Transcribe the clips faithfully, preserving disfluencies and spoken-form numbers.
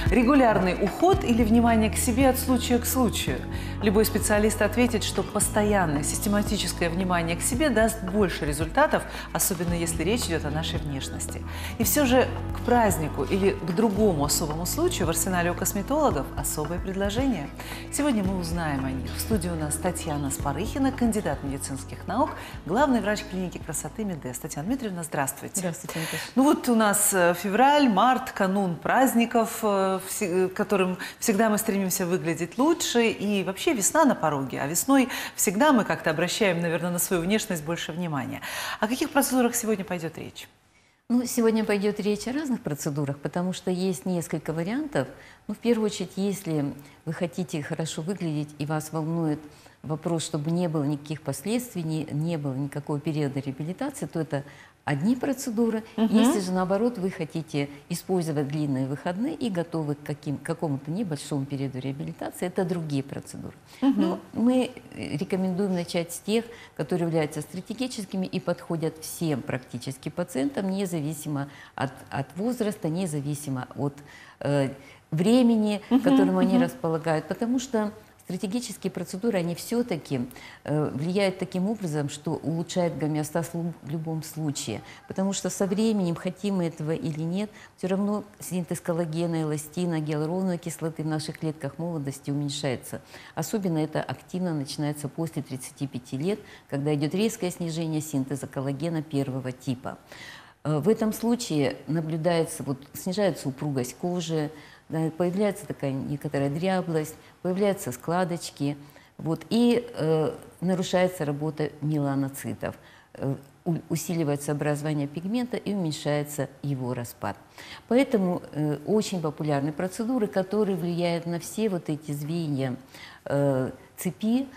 Регулярный уход или внимание к себе от случая к случаю? Любой специалист ответит, что постоянное систематическое внимание к себе даст больше результатов, особенно если речь идет о нашей внешности. И все же к празднику или к другому особому случаю в арсенале у косметологов особое предложение. Сегодня мы узнаем о них. В студии у нас Татьяна Спарыхина, кандидат медицинских наук, главный врач клиники красоты Медес. Татьяна Дмитриевна, здравствуйте. Здравствуйте, Наташа. Ну вот у нас февраль, март, канун праздников, которым всегда мы стремимся выглядеть лучше, и вообще весна на пороге, а весной всегда мы как-то обращаем, наверное, на свою внешность больше внимания. О каких процедурах сегодня пойдет речь? Ну, сегодня пойдет речь о разных процедурах, потому что есть несколько вариантов. Ну, в первую очередь, если вы хотите хорошо выглядеть и вас волнует вопрос, чтобы не было никаких последствий, не, не было никакого периода реабилитации, то это одни процедуры. Угу. Если же, наоборот, вы хотите использовать длинные выходные и готовы к каким, какому-то небольшому периоду реабилитации, это другие процедуры. Угу. Но мы рекомендуем начать с тех, которые являются стратегическими и подходят всем практически пациентам, независимо от, от возраста, независимо от э, времени, угу. которым они угу. располагают. Потому что стратегические процедуры, они все-таки э, влияют таким образом, что улучшают гомеостаз в любом случае. Потому что со временем, хотим мы этого или нет, все равно синтез коллагена, эластина, гиалуроновой кислоты в наших клетках молодости уменьшается. Особенно это активно начинается после тридцати пяти лет, когда идет резкое снижение синтеза коллагена первого типа. Э, в этом случае наблюдается, вот, снижается упругость кожи, да, появляется такая некоторая дряблость, появляются складочки, вот, и э, нарушается работа меланоцитов, э, усиливается образование пигмента и уменьшается его распад. Поэтому э, очень популярны процедуры, которые влияют на все вот эти звенья э, цепи,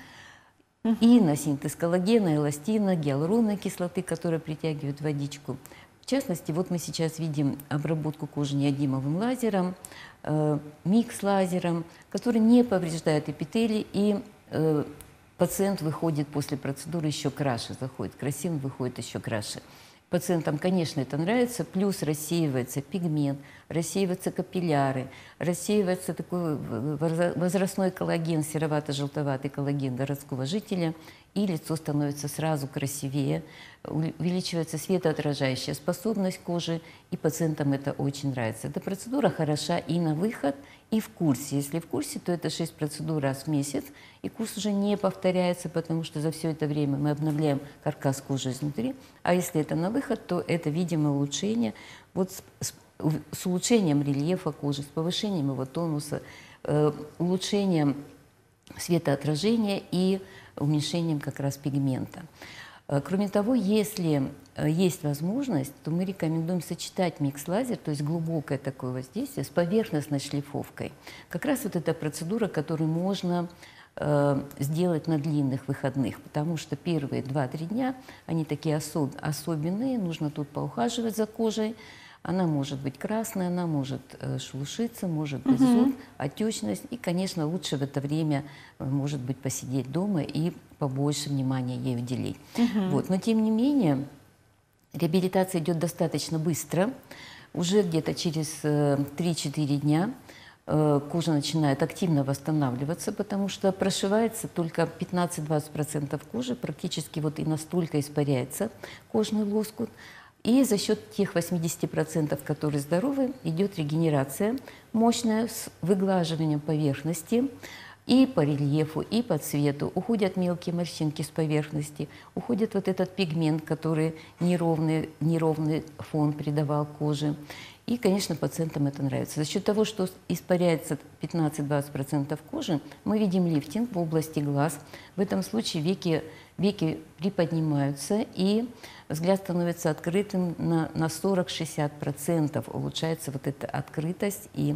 и на синтез коллагена, эластина, гиалуроновой кислоты, которая притягивает водичку. В частности, вот мы сейчас видим обработку кожи неодимовым лазером, э, микс-лазером, который не повреждает эпителий, и э, пациент выходит после процедуры еще краше, заходит красивым, выходит еще краше. Пациентам, конечно, это нравится, плюс рассеивается пигмент, рассеиваются капилляры, рассеивается такой возрастной коллаген, серовато-желтоватый коллаген городского жителя, и лицо становится сразу красивее, увеличивается светоотражающая способность кожи, и пациентам это очень нравится. Эта процедура хороша и на выход, и в курсе. Если в курсе, то это шесть процедур раз в месяц, и курс уже не повторяется, потому что за все это время мы обновляем каркас кожи изнутри. А если это на выход, то это видимое улучшение вот с, с, с улучшением рельефа кожи, с повышением его тонуса, э, улучшением светоотражения и уменьшением как раз пигмента. Кроме того, если есть возможность, то мы рекомендуем сочетать микс-лазер, то есть глубокое такое воздействие, с поверхностной шлифовкой. Как раз вот эта процедура, которую можно э, сделать на длинных выходных, потому что первые два-три дня, они такие особ особенные, нужно тут поухаживать за кожей. Она может быть красная, она может э, шелушиться, может быть зуд, угу. отечность. И, конечно, лучше в это время, э, может быть, посидеть дома и побольше внимания ей уделить. Угу. Вот. Но, тем не менее, реабилитация идет достаточно быстро. Уже где-то через э, три-четыре дня э, кожа начинает активно восстанавливаться, потому что прошивается только пятнадцать-двадцать процентов кожи, практически вот и настолько испаряется кожный лоскут. И за счет тех восьмидесяти процентов, которые здоровы, идет регенерация мощная с выглаживанием поверхности и по рельефу, и по цвету. Уходят мелкие морщинки с поверхности, уходит вот этот пигмент, который неровный, неровный фон придавал коже. И, конечно, пациентам это нравится. За счет того, что испаряется пятнадцать-двадцать процентов кожи, мы видим лифтинг в области глаз. В этом случае веки, веки приподнимаются, и взгляд становится открытым на, на сорок-шестьдесят процентов. Улучшается вот эта открытость. И,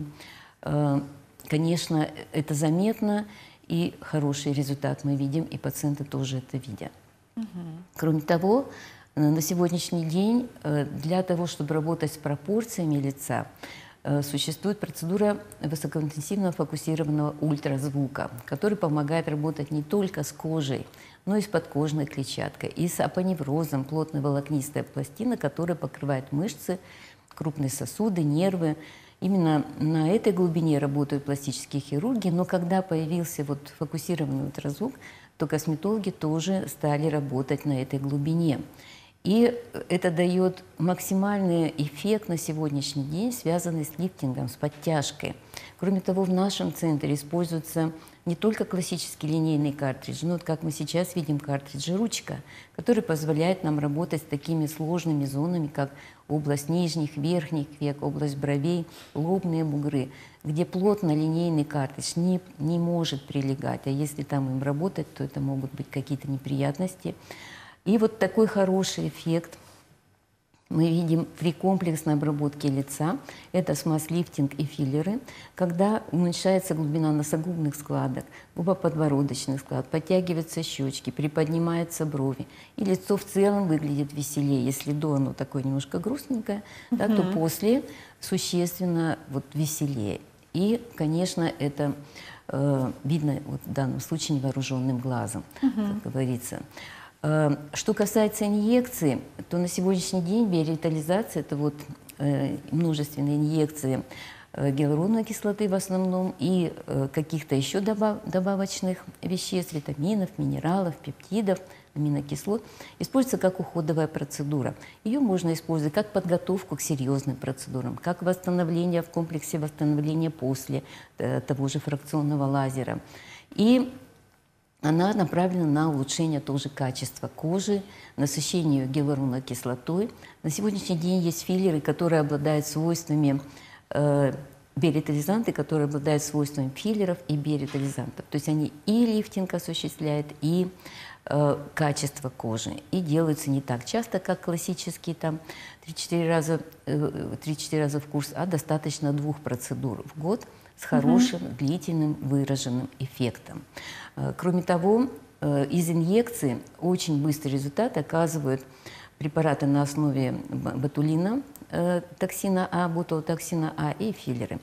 э, конечно, это заметно, и хороший результат мы видим, и пациенты тоже это видят. Угу. Кроме того, на сегодняшний день для того, чтобы работать с пропорциями лица, существует процедура высокоинтенсивного фокусированного ультразвука, который помогает работать не только с кожей, но и с подкожной клетчаткой, и с апоневрозом, плотной волокнистой пластины, которая покрывает мышцы, крупные сосуды, нервы. Именно на этой глубине работают пластические хирурги, но когда появился вот фокусированный ультразвук, то косметологи тоже стали работать на этой глубине. И это дает максимальный эффект на сегодняшний день, связанный с лифтингом, с подтяжкой. Кроме того, в нашем центре используется не только классический линейный картридж, но вот как мы сейчас видим картриджи ручка, который позволяет нам работать с такими сложными зонами, как область нижних, верхних век, область бровей, лобные бугры, где плотно линейный картридж не, не может прилегать, а если там им работать, то это могут быть какие-то неприятности. И вот такой хороший эффект мы видим при комплексной обработке лица. Это смаз-лифтинг и филлеры, когда уменьшается глубина носогубных складок, губоподбородочных складок, подтягиваются щечки, приподнимаются брови. И лицо в целом выглядит веселее. Если до оно такое немножко грустненькое, mm-hmm. да, то после существенно вот веселее. И, конечно, это э, видно вот в данном случае невооруженным глазом, mm-hmm. как говорится. Что касается инъекций, то на сегодняшний день биоревитализация – это вот э, множественные инъекции э, гиалуроновой кислоты в основном и э, каких-то еще добав добавочных веществ, витаминов, минералов, пептидов, аминокислот, используется как уходовая процедура. Ее можно использовать как подготовку к серьезным процедурам, как восстановление в комплексе восстановления после э, того же фракционного лазера. И она направлена на улучшение тоже качества кожи, насыщение ее гиалуроновой кислотой. На сегодняшний день есть филлеры, которые обладают свойствами, э, биоревитализанты, которые обладают свойствами филлеров и биоревитализантов. То есть они и лифтинг осуществляют, и э, качество кожи. И делаются не так часто, как классические, там, три-четыре раза, э, три-четыре раза в курс, а достаточно двух процедур в год с хорошим, mm-hmm. длительным, выраженным эффектом. Кроме того, из инъекций очень быстрый результат оказывают препараты на основе ботулина, токсина А, ботулотоксина А и филлеры.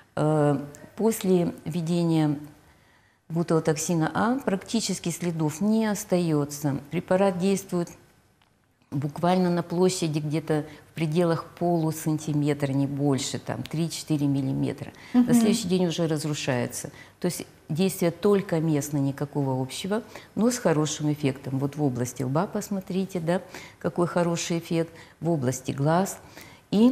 После введения ботулотоксина А практически следов не остается. Препарат действует буквально на площади где-то в пределах полусантиметра, не больше, там три-четыре миллиметра. Mm-hmm. На следующий день уже разрушается. То есть действие только местно, никакого общего, но с хорошим эффектом. Вот в области лба посмотрите, да, какой хороший эффект, в области глаз. И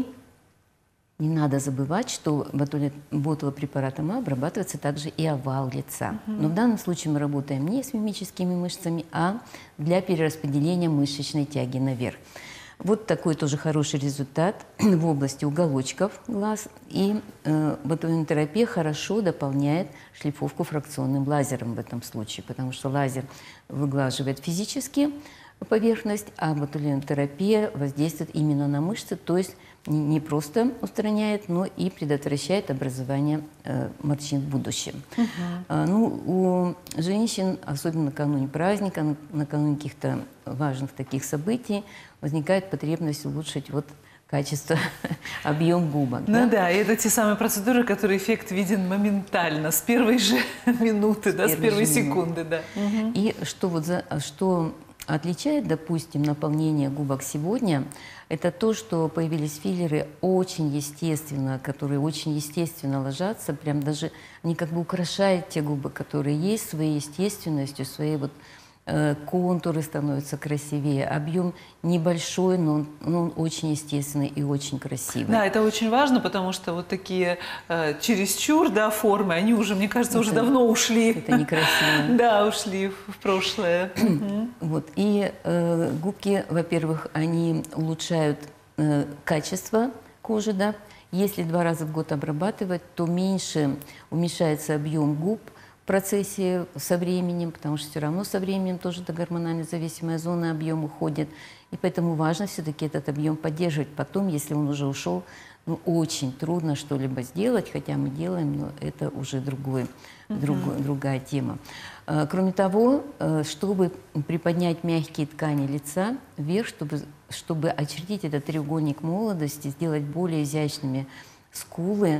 не надо забывать, что ботулопрепаратом А обрабатывается также и овал лица. Uh-huh. Но в данном случае мы работаем не с мимическими мышцами, а для перераспределения мышечной тяги наверх. Вот такой тоже хороший результат в области уголочков глаз. И э, ботулинотерапия хорошо дополняет шлифовку фракционным лазером в этом случае, потому что лазер выглаживает физически поверхность, а ботулинотерапия воздействует именно на мышцы, то есть не просто устраняет, но и предотвращает образование э, морщин в будущем. Uh-huh. а, ну, у женщин, особенно накануне праздника, накануне каких-то важных таких событий, возникает потребность улучшить вот качество, объем губок. Ну да? да, и это те самые процедуры, которые эффект виден моментально, с первой же минуты, с, да, с первой секунды. Да. Uh-huh. И что, вот за, что отличает, допустим, наполнение губок сегодня, это то, что появились филлеры очень естественно, которые очень естественно ложатся, прям даже они как бы украшают те губы, которые есть, своей естественностью, своей вот э, контуры становятся красивее. Объем небольшой, но он, но он очень естественный и очень красивый. Да, это очень важно, потому что вот такие э, чересчур, да, формы, они уже, мне кажется, это, уже давно ушли. Это некрасиво. Да, ушли в прошлое. Вот. И э, губки, во-первых, они улучшают э, качество кожи, да. Если два раза в год обрабатывать, то меньше уменьшается объем губ в процессе со временем, потому что все равно со временем тоже до гормонально зависимой зоны объем уходит. И поэтому важно все-таки этот объем поддерживать. Потом, если он уже ушел, ну, очень трудно что-либо сделать, хотя мы делаем, но это уже другой, uh-huh. другой, другая тема. Кроме того, чтобы приподнять мягкие ткани лица вверх, чтобы, чтобы очертить этот треугольник молодости, сделать более изящными скулы,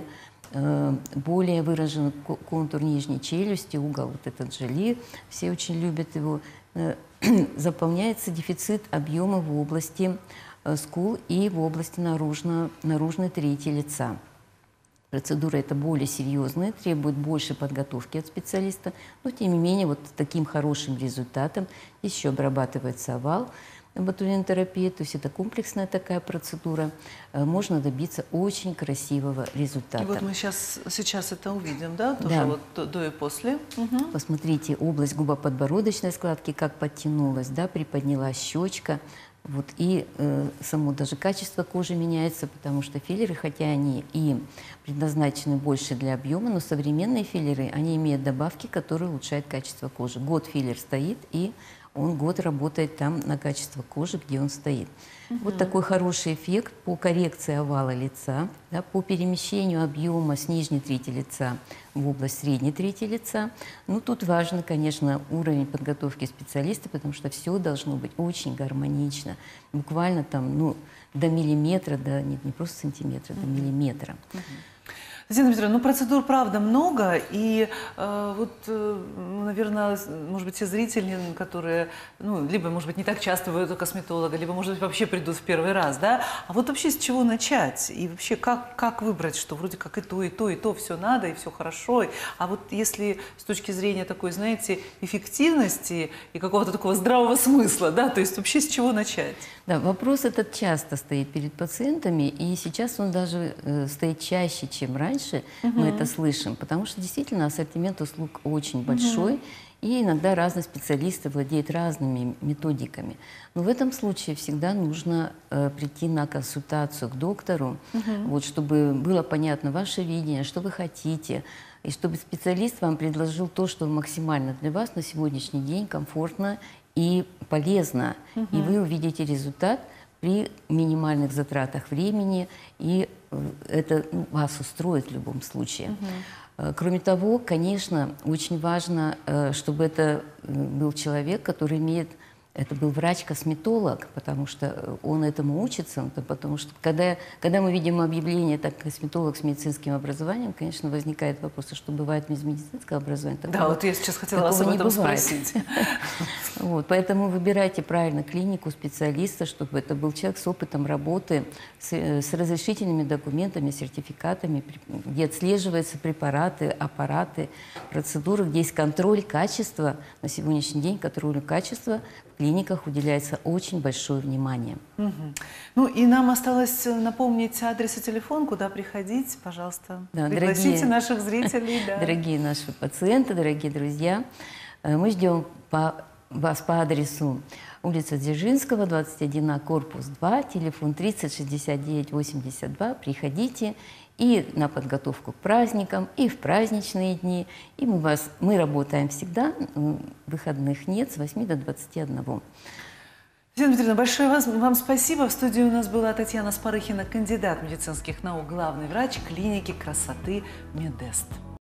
более выражен контур нижней челюсти, угол вот этот жали, все очень любят его, заполняется дефицит объема в области скул и в области наружно, наружной трети лица. Процедура эта более серьезная, требует больше подготовки от специалиста, но тем не менее вот с таким хорошим результатом еще обрабатывается овал, ботулинотерапия, то есть это комплексная такая процедура, можно добиться очень красивого результата. И вот мы сейчас, сейчас это увидим, да, тоже да. вот до, до и после. Угу. Посмотрите, область губоподбородочной складки как подтянулась, да, приподнялась щечка. Вот, и э, само даже качество кожи меняется, потому что филлеры, хотя они и предназначены больше для объема, но современные филлеры, они имеют добавки, которые улучшают качество кожи. Год филлер стоит, и он год работает там на качество кожи, где он стоит. Угу. Вот такой хороший эффект по коррекции овала лица, да, по перемещению объема с нижней трети лица в область средней трети лица. Ну, тут важно, конечно, уровень подготовки специалиста, потому что все должно быть очень гармонично. Буквально там, ну, до миллиметра, да, нет, не просто сантиметра, угу. до миллиметра. Угу. Татьяна Дмитриевна, ну процедур правда много, и э, вот, э, наверное, может быть, те зрители, которые, ну, либо, может быть, не так часто бывают у косметолога, либо, может быть, вообще придут в первый раз, да, а вот вообще с чего начать? И вообще, как, как выбрать, что вроде как и то, и то, и то, все надо, и все хорошо, а вот если с точки зрения такой, знаете, эффективности и какого-то такого здравого смысла, да, то есть вообще с чего начать? Да, вопрос этот часто стоит перед пациентами, и сейчас он даже э, стоит чаще, чем раньше. Угу. Мы это слышим, потому что действительно ассортимент услуг очень большой, угу. и иногда разные специалисты владеют разными методиками. Но в этом случае всегда нужно э, прийти на консультацию к доктору, угу. вот, чтобы было понятно ваше видение, что вы хотите, и чтобы специалист вам предложил то, что максимально для вас на сегодняшний день комфортно и полезно, угу. и вы увидите результат при минимальных затратах времени, и это, ну, вас устроит в любом случае. Угу. Кроме того, конечно, очень важно, чтобы это был человек, который имеет... Это был врач-косметолог, потому что он этому учится, потому что когда, когда мы видим объявление так, косметолог с медицинским образованием, конечно, возникает вопрос, а что бывает без медицинского образования? Такого, да, вот я сейчас хотела вас об этом спросить. Вот, поэтому выбирайте правильно клинику, специалиста, чтобы это был человек с опытом работы, с, с разрешительными документами, сертификатами, где отслеживаются препараты, аппараты, процедуры, где есть контроль качества. На сегодняшний день контролю качества в клиниках уделяется очень большое внимание. Угу. Ну и нам осталось напомнить адрес и телефон, куда приходить, пожалуйста. Да, пригласите дорогие, наших зрителей. Да. Дорогие наши пациенты, дорогие друзья, мы ждем по, вас по адресу улица Дзержинского, двадцать один А, корпус два, телефон тридцать шестьдесят девять восемьдесят два. Приходите и на подготовку к праздникам, и в праздничные дни. И мы, вас, мы работаем всегда, выходных нет, с восьми до двадцати одного. Татьяна Дмитриевна, большое вам, вам спасибо. В студии у нас была Татьяна Спарыхина, кандидат медицинских наук, главный врач клиники красоты Медест.